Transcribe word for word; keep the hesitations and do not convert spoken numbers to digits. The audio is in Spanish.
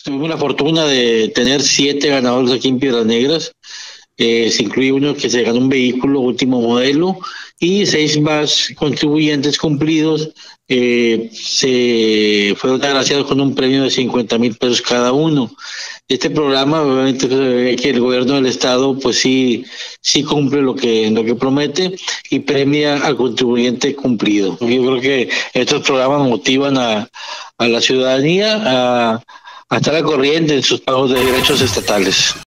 Tuvimos la fortuna de tener siete ganadores aquí en Piedras Negras. Eh, se incluye uno que se ganó un vehículo último modelo y seis más contribuyentes cumplidos eh, se fueron agraciados con un premio de cincuenta mil pesos cada uno. Este programa, obviamente, se ve que el gobierno del estado, pues sí, sí cumple lo que lo que promete y premia al contribuyente cumplido. Yo creo que estos programas motivan a, a la ciudadanía a, a estar al corriente en sus pagos de derechos estatales.